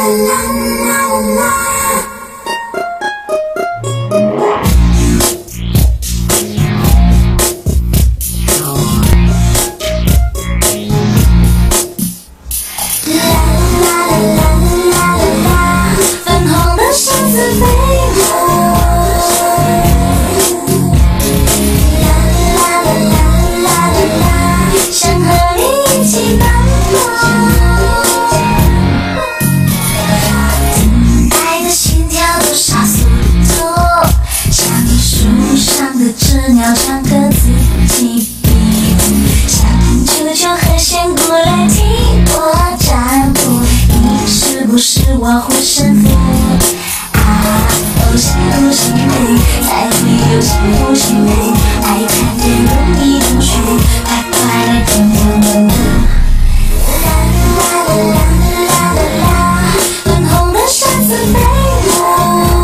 只鸟唱歌自己比谱，想舅舅和仙姑来替我占卜，你是不是我护身符？啊，哦，幸福幸福，才会有幸福幸福，爱看见如意如许，快快来甜甜蜜蜜。啦啦啦啦啦啦，粉红的扇子飞舞。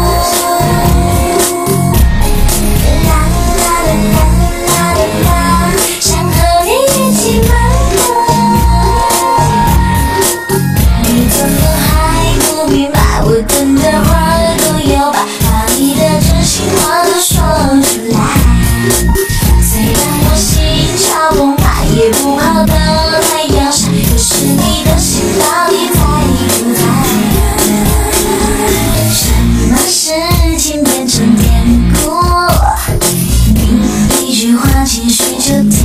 等的话都要把你的真心话都说出来。虽然我心潮澎湃，也不好到太阳晒，可是你的心到底在不在？什么事情变成典故？你一句话，情绪就